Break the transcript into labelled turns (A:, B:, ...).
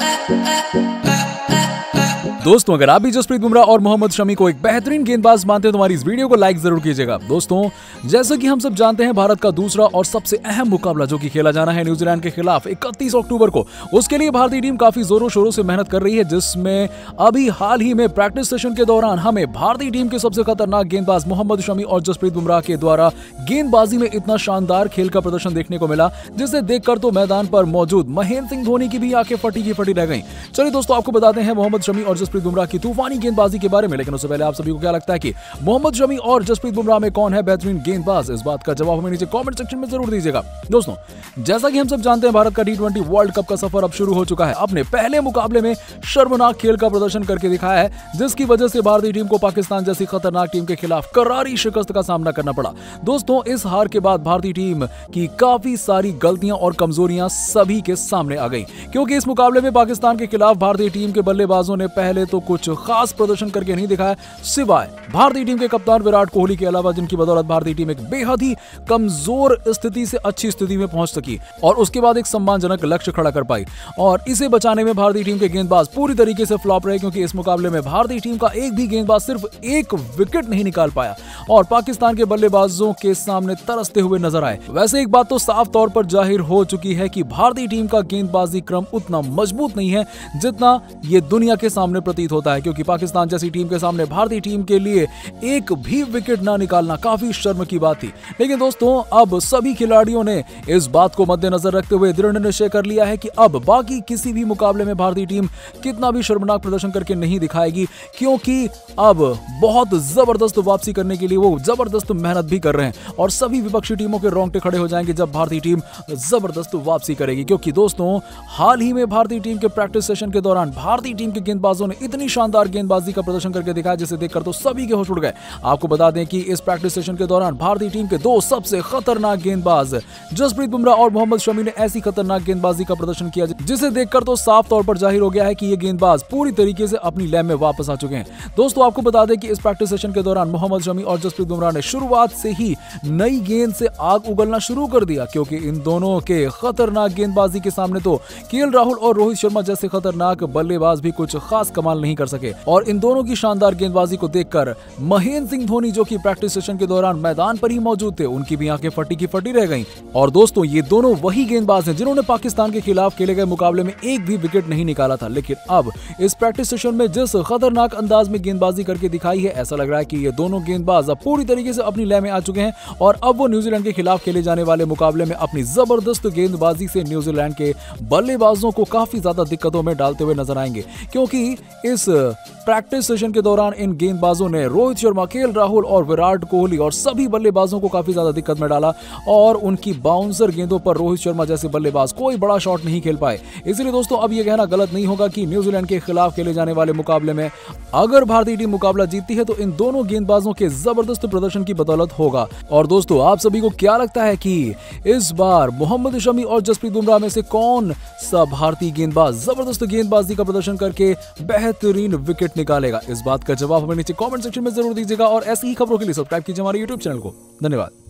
A: दोस्तों, अगर आप भी जसप्रीत बुमराह और मोहम्मद शमी को एक बेहतरीन गेंदबाज मानते हैं तो हमारी इस वीडियो को लाइक जरूर कीजिएगा। दोस्तों, जैसा कि हम सब जानते हैं, भारत का दूसरा और सबसे अहम मुकाबला जो कि खेला जाना है न्यूजीलैंड के खिलाफ 31 अक्टूबर को, उसके लिए भारतीय टीम काफी जोरों शोरों से मेहनत कर रही है, जिसमें अभी हाल ही में प्रैक्टिस सेशन के दौरान हमें भारतीय टीम के सबसे खतरनाक गेंदबाज मोहम्मद शमी और जसप्रीत बुमराह के द्वारा गेंदबाजी में इतना शानदार खेल का प्रदर्शन देखने को मिला, जिसे देखकर तो मैदान पर मौजूद महेंद्र सिंह धोनी की भी आंखें फटी की फटी रह गईं। चलिए दोस्तों, आपको बताते हैं मोहम्मद शमी और जसप्रीत बुमराह की तूफानी गेंदबाजी के बारे में, लेकिन उससे पहले आप सभी को क्या लगता है कि मोहम्मद शमी और जसप्रीत बुमराह में कौन है बेहतरीन गेंदबाज? इस बात का जवाब हमें नीचे कमेंट सेक्शन में जरूर दीजिएगा। दोस्तों, जैसा कि हम सब जानते हैं, भारत का T20 वर्ल्ड कप का सफर अब शुरू हो चुका है। अपने पहले मुकाबले में शर्मनाक खेल का प्रदर्शन करके दिखाया है, जिसकी वजह से भारतीय टीम को पाकिस्तान जैसी खतरनाक टीम के खिलाफ करारी शिकस्त का सामना करना पड़ा। दोस्तों, इस हार के बाद भारतीय टीम की काफी सारी गलतियां और कमजोरियां सभी के सामने आ गई, क्योंकि इस मुकाबले में पाकिस्तान के खिलाफ भारतीय टीम के बल्लेबाजों ने पहले तो कुछ खास प्रदर्शन करके नहीं दिखाया, सिवाय भारतीय टीम के कप्तान विराट कोहली के अलावा, जिनकी बदौलत भारतीय टीम एक बेहद ही कमजोर स्थिति से अच्छी स्थिति में पहुंच सकी और उसके बाद एक सम्मानजनक लक्ष्य खड़ा कर पाई। और इसे बचाने में भारतीय टीम के गेंदबाज पूरी तरीके से फ्लॉप रहे, क्योंकि इस मुकाबले में भारतीय टीम का एक भी गेंदबाज सिर्फ एक विकेट नहीं निकाल पाया और पाकिस्तान के बल्लेबाजों के सामने तरसते हुए नजर आए। वैसे एक बात तो साफ तौर पर जाहिर हो चुकी है कि भारतीय टीम का गेंदबाजी क्रम उतना मजबूत नहीं है जितना ये दुनिया के सामने प्रतीत होता है, क्योंकि पाकिस्तान जैसी टीम के सामने भारतीय टीम के लिए एक भी विकेट ना निकालना काफी शर्म की बात थी। लेकिन दोस्तों, अब सभी खिलाड़ियों ने इस बात को मद्देनजर रखते हुए दृढ़ निश्चय कर लिया है कि अब बाकी किसी भी मुकाबले में भारतीय टीम कितना भी शर्मनाक प्रदर्शन करके नहीं दिखाएगी, क्योंकि अब बहुत जबरदस्त वापसी करने के लिए वो जबरदस्त मेहनत भी कर रहे हैं और सभी विपक्षी टीमों के रोंगटे खड़े हो जाएंगे जब भारतीय टीम जबरदस्त वापसी करेगी। क्योंकि दोस्तों, हाल ही में भारतीय टीम के प्रैक्टिस सेशन के दौरान भारतीय टीम के गेंदबाजों ने इतनी शानदार गेंदबाजी का प्रदर्शन करके दिखाया, जिसे देखकर तो सभी के होश उड़ गए। आपको बता दें कि इस प्रैक्टिस सेशन के दौरान भारतीय टीम के दो सबसे खतरनाक गेंदबाज जसप्रीत बुमराह और मोहम्मद शमी ने ऐसी खतरनाक गेंदबाजी का प्रदर्शन किया, जिसे देखकर तो साफ तौर पर जाहिर हो गया है कि ये गेंदबाज पूरी तरीके से अपनी लय में वापस आ चुके हैं। दोस्तों, आपको बता दें कि इस प्रैक्टिस सेशन के दौरान मोहम्मद शमी और जसप्रीत बुमराह ने शुरुआत से ही नई गेंद से आग उगलना शुरू कर दिया, क्योंकि इन दोनों के खतरनाक गेंदबाजी के सामने तो केएल राहुल और रोहित शर्मा जैसे खतरनाक बल्लेबाज भी कुछ खास कमाल नहीं कर सके। और इन दोनों की शानदार गेंदबाजी को देखकर महेंद्र सिंह धोनी, जो कि प्रैक्टिस सेशन के दौरान मैदान पर ही मौजूद थे, उनकी भी आंखें फटी की फटी रह गईं। और दोस्तों, ये दोनों वही गेंदबाज हैं जिन्होंने पाकिस्तान के खिलाफ खेले गए मुकाबले में एक भी विकेट नहीं निकाला था। लेकिन अब इस प्रैक्टिस सेशन में जिस खतरनाक अंदाज में गेंदबाजी करके दिखाई है, ऐसा लग रहा है कि ये दोनों गेंदबाज अब पूरी तरीके से अपनी लय में आ चुके हैं और अब वो न्यूजीलैंड के खिलाफ खेले जाने वाले मुकाबले में अपनी जबरदस्त गेंदबाजी से न्यूजीलैंड के बल्लेबाजों को काफी ज्यादा दिक्कतों में डालते हुए नजर आएंगे, क्योंकि इस प्रैक्टिस सेशन के दौरान इन गेंदबाजों ने रोहित शर्मा, केएल राहुल और विराट कोहली और सभी बल्लेबाजों को काफी ज्यादा दिक्कत में डाला और उनकी बाउंसर गेंदों पर रोहित शर्मा जैसे बल्लेबाज कोई बड़ा शॉट नहीं खेल पाए। इसलिए दोस्तों, अब यह कहना गलत नहीं होगा कि न्यूजीलैंड के खिलाफ खेले जाने वाले मुकाबले में अगर भारतीय टीम मुकाबला जीतती है तो इन दोनों गेंदबाजों के जबरदस्त प्रदर्शन की बदौलत होगा। और दोस्तों, आप सभी को क्या लगता है कि इस बार मोहम्मद शमी और जसप्रीत बुमराह में से कौन सा भारतीय गेंदबाज जबरदस्त गेंदबाजी का प्रदर्शन करके बेहतरीन विकेट निकालेगा? इस बात का जवाब हमें नीचे कमेंट सेक्शन में जरूर दीजिएगा और ऐसी ही खबरों के लिए सब्सक्राइब कीजिए हमारे YouTube चैनल को। धन्यवाद।